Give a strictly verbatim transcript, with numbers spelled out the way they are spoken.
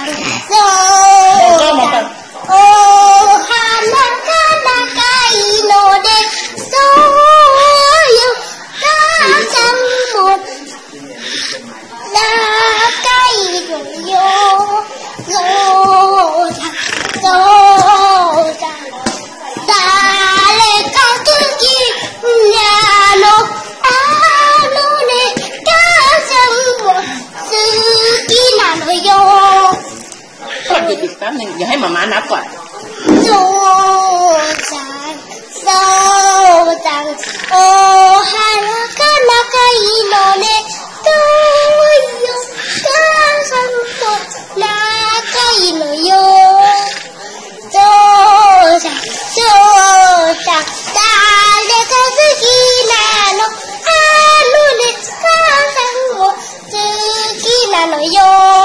お花が長いのでそうよ母さんも長いのよそうだそうだ誰か好きなのあのね母さんも好きなのよก็หยุดอีกแป๊บนึงอย่าให้หมาม้านับก่อนそうじゃんそうじゃんお花が長いのねそうよ母さんと長いのよそうじゃんそうじゃん誰が好きなのあのね母さんも好きなのよ